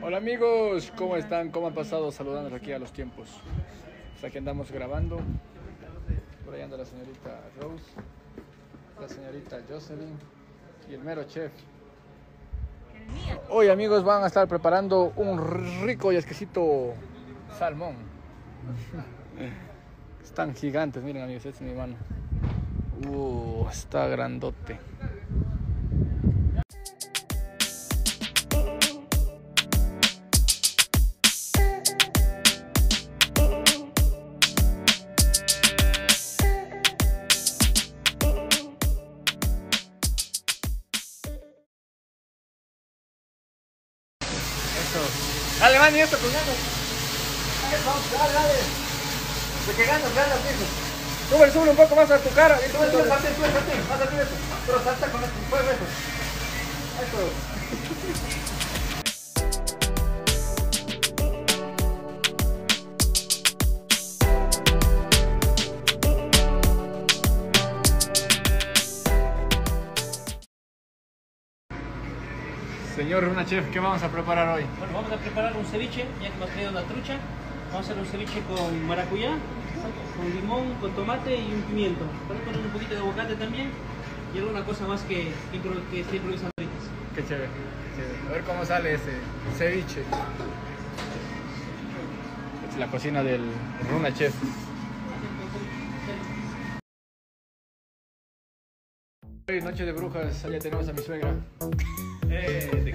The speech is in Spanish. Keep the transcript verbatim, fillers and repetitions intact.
Hola amigos, ¿cómo están? ¿Cómo han pasado? Saludándonos aquí a los tiempos. Pues aquí andamos grabando. Por ahí anda la señorita Rose, la señorita Jocelyn y el mero chef. Hoy amigos van a estar preparando un rico y exquisito salmón. Están gigantes, miren amigos, esta es mi mano. Uh, está grandote. Dale, man, y esto con ganas. Vamos, dale, dale. De que ganas, ganas, hijo. Sube, sube un poco más a tu cara. Sube, sube, salte, sube, salte, más arriba eso. Pero salta con esto, fuego eso. Eso. Señor Runa Chef, ¿qué vamos a preparar hoy? Bueno, vamos a preparar un ceviche, ya que hemos traído la trucha. Vamos a hacer un ceviche con maracuyá, con limón, con tomate y un pimiento. Podemos poner un poquito de aguacate también y alguna cosa más que, que esté improvisando ahorita. Qué chévere, qué chévere. A ver cómo sale ese ceviche. Es la cocina del Runa Chef. Hoy noche de brujas, allá tenemos a mi suegra. Eh,